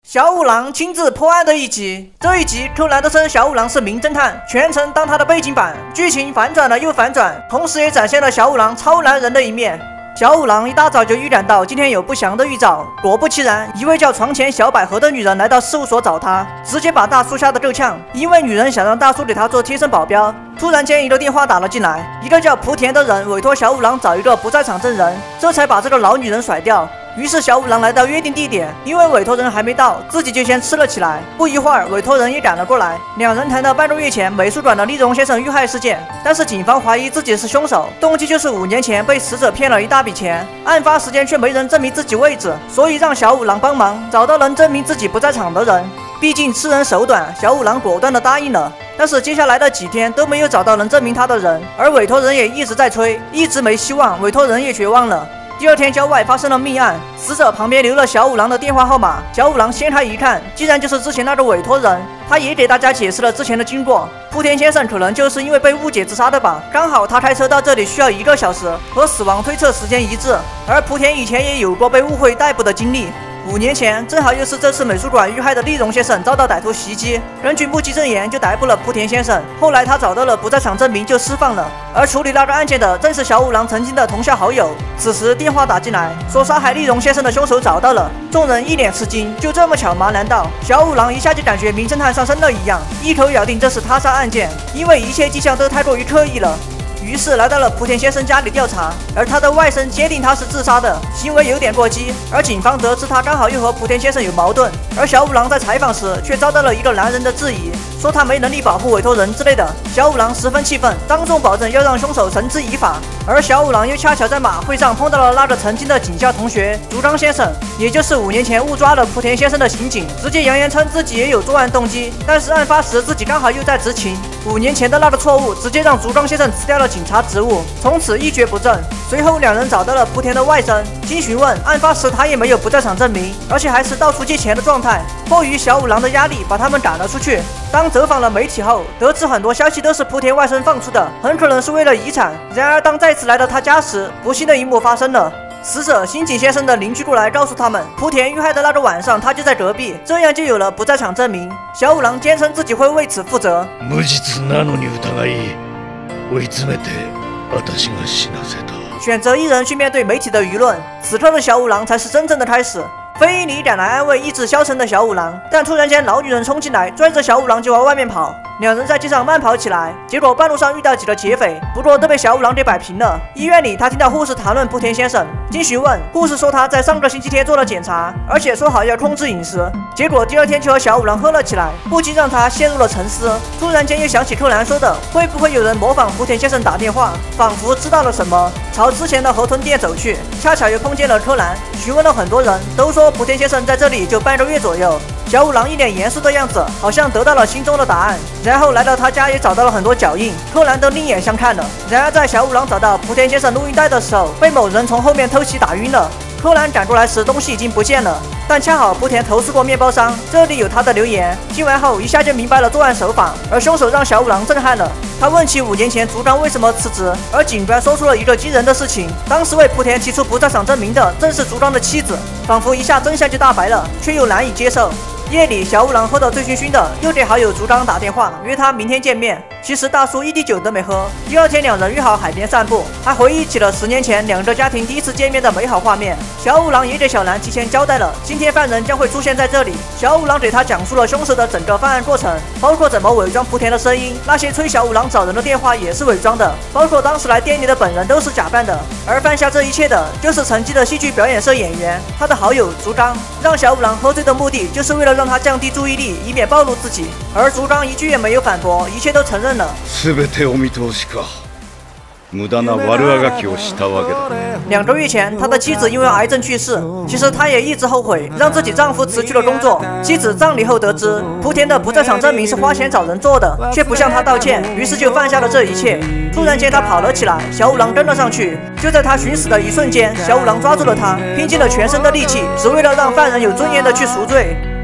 小五郎亲自破案的一集。这一集柯南都称小五郎是名侦探，全程当他的背景板，剧情反转了又反转，同时也展现了小五郎超男人的一面。小五郎一大早就预感到今天有不祥的预兆，果不其然，一位叫床前小百合的女人来到事务所找他，直接把大叔吓得够呛，因为女人想让大叔给他做贴身保镖。突然间，一个电话打了进来，一个叫莆田的人委托小五郎找一个不在场证人，这才把这个老女人甩掉。于是小五郎来到约定地点，因为委托人还没到，自己就先吃了起来。不一会儿，委托人也赶了过来，两人谈到半个月前美术馆的丽蓉先生遇害事件，但是警方怀疑自己是凶手，动机就是5年前被死者骗了一大笔钱，案发时间却没人证明自己位置，所以让小五郎帮忙找到能证明自己不在场的人。毕竟吃人手短，小五郎果断地答应了。但是接下来的几天都没有找到能证明他的人，而委托人也一直在催，一直没希望，委托人也绝望了。第二天，郊外发生了命案，死者旁边留了小五郎的电话号码。小五郎掀开一看，竟然就是之前那个委托人。他也给大家解释了之前的经过。莆田先生可能就是因为被误解自杀的吧，刚好他开车到这里需要1个小时，和死亡推测时间一致。而莆田以前也有过被误会逮捕的经历。5年前，正好又是这次美术馆遇害的丽蓉先生遭到歹徒袭击，根据目击证言就逮捕了莆田先生。后来他找到了不在场证明，就释放了。而处理那个案件的正是小五郎曾经的同校好友。此时电话打进来，说杀害丽蓉先生的凶手找到了。众人一脸吃惊，就这么巧吗？难道？小五郎一下就感觉名侦探上身了一样，一口咬定这是他杀案件，因为一切迹象都太过于刻意了。于是来到了莆田先生家里调查，而他的外甥坚定他是自杀的，行为有点过激。而警方得知他刚好又和莆田先生有矛盾，而小五郎在采访时却遭到了一个男人的质疑，说他没能力保护委托人之类的。小五郎十分气愤，当众保证要让凶手绳之以法。而小五郎又恰巧在马会上碰到了那个曾经的警校同学竹章先生，也就是5年前误抓了莆田先生的刑警，直接扬言称自己也有作案动机，但是案发时自己刚好又在执勤。5年前的那个错误直接让竹章先生辞掉了警察职务，从此一蹶不振。随后两人找到了莆田的外甥，经询问，案发时他也没有不在场证明，而且还是到处借钱的状态。迫于小五郎的压力，把他们赶了出去。当走访了媒体后，得知很多消息都是莆田外甥放出的，很可能是为了遗产。然而当再次来到他家时，不幸的一幕发生了。死者新井先生的邻居过来告訴他们，莆田遇害的那个晚上他就在隔壁，这样就有了不在场证明。小五郎坚称自己会为此负责。 無実なのに疑い、追い詰めて私が死なせた。 选择一人去面对媒体的舆论，此刻的小五郎才是真正的开始。非你赶来安慰意志消沉的小五郎，但突然间老女人冲进来，拽着小五郎就往外面跑。两人在街上慢跑起来，结果半路上遇到几个劫匪，不过都被小五郎给摆平了。医院里，他听到护士谈论莆田先生，经询问，护士说他在上个星期天做了检查，而且说好要控制饮食，结果第二天就和小五郎喝了起来，不禁让他陷入了沉思。突然间又想起柯南说的，会不会有人模仿莆田先生打电话，仿佛知道了什么，朝之前的河豚店走去，恰巧又碰见了柯南，询问了很多人，都说莆田先生在这里就半个月左右。小五郎一脸严肃的样子，好像得到了心中的答案。然后来到他家也找到了很多脚印，柯南都另眼相看了。然而在小五郎找到莆田先生录音带的时候，被某人从后面偷袭打晕了。柯南赶过来时，东西已经不见了，但恰好莆田投诉过面包商，这里有他的留言。听完后一下就明白了作案手法，而凶手让小五郎震撼了。他问起5年前竹章为什么辞职，而警官说出了一个惊人的事情：当时为莆田提出不在场证明的正是竹章的妻子。仿佛一下真相就大白了，却又难以接受。夜里，小五郎喝得醉醺醺的，又给好友竹章打电话，约他明天见面。其实大叔一滴酒都没喝。第二天，两人约好海边散步，还回忆起了10年前两个家庭第一次见面的美好画面。小五郎也给小兰提前交代了，今天犯人将会出现在这里。小五郎给他讲述了凶手的整个犯案过程，包括怎么伪装莆田的声音，那些催小五郎找人的电话也是伪装的，包括当时来店里的本人都是假扮的。而犯下这一切的就是曾经的戏剧表演社演员，他的好友竹章。让小五郎喝醉的目的就是为了让他降低注意力，以免暴露自己。而竹章一句也没有反驳，一切都承认了。 全てお見通しか。無駄な悪あがきをしたわけだ。 2个月前，他的妻子因为癌症去世。其实他也一直后悔让自己丈夫辞去了工作。妻子葬礼后得知莆田的不在场证明是花钱找人做的，却不向他道歉，于是就犯下了这一切。突然间，他跑了起来，小五郎跟了上去。就在他寻死的一瞬间，小五郎抓住了他，拼尽了全身的力气，只为了让犯人有尊严的去赎罪。